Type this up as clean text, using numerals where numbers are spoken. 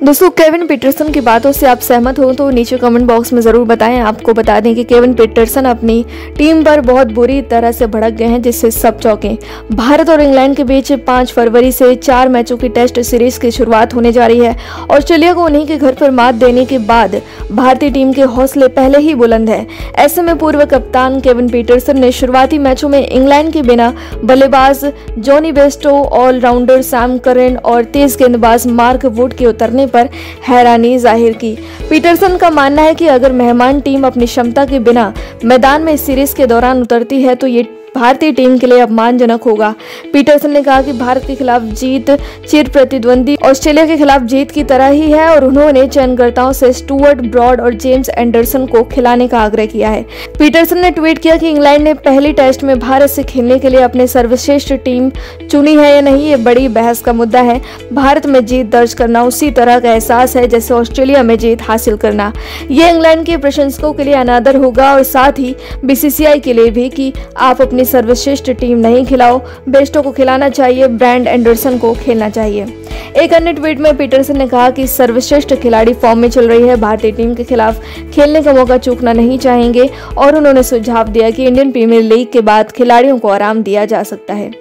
दोस्तों, Kevin Pietersen की बातों से आप सहमत हो तो नीचे कमेंट बॉक्स में ज़रूर बताएं। आपको बता दें कि केविन पीटरसन अपनी टीम पर बहुत बुरी तरह से भड़क गए हैं, जिससे सब चौंके। भारत और इंग्लैंड के बीच 5 फरवरी से 4 मैचों की टेस्ट सीरीज की शुरुआत होने जा रही है। ऑस्ट्रेलिया को उन्हीं के घर पर मात देने के बाद भारतीय टीम के हौसले पहले ही बुलंद है। ऐसे में पूर्व कप्तान केविन पीटरसन ने शुरुआती मैचों में इंग्लैंड के बिना बल्लेबाज Jonny Bairstow, allrounder Sam Curran और तेज गेंदबाज मार्क वुड के उतरने पर हैरानी जाहिर की। पीटरसन का मानना है कि अगर मेहमान टीम अपनी क्षमता के बिना मैदान में इस सीरीज के दौरान उतरती है तो ये भारतीय टीम के लिए अपमानजनक होगा। पीटरसन ने कहा कि भारत के खिलाफ जीत चिर प्रतिद्वंदी ऑस्ट्रेलिया के खिलाफ जीत की तरह ही है और उन्होंने चयनकर्ताओं से स्टुअर्ट ब्रॉड और जेम्स एंडरसन को खिलाने का आग्रह किया है। पीटरसन ने ट्वीट किया कि इंग्लैंड ने पहली टेस्ट में भारत से खेलने के लिए अपने सर्वश्रेष्ठ टीम चुनी है या नहीं, ये बड़ी बहस का मुद्दा है। भारत में जीत दर्ज करना उसी तरह का एहसास है जैसे ऑस्ट्रेलिया में जीत हासिल करना। ये इंग्लैंड के प्रशंसकों के लिए अनादर होगा और साथ ही बीसीसीआई के लिए भी कि आप अपनी सर्वश्रेष्ठ टीम नहीं खिलाओ। बेस्टो को खिलाना चाहिए, ब्रैंड एंडरसन को खेलना चाहिए। एक अन्य ट्वीट में पीटरसन ने कहा कि सर्वश्रेष्ठ खिलाड़ी फॉर्म में चल रही है, भारतीय टीम के खिलाफ खेलने का मौका चूकना नहीं चाहेंगे और उन्होंने सुझाव दिया कि इंडियन प्रीमियर लीग के बाद खिलाड़ियों को आराम दिया जा सकता है।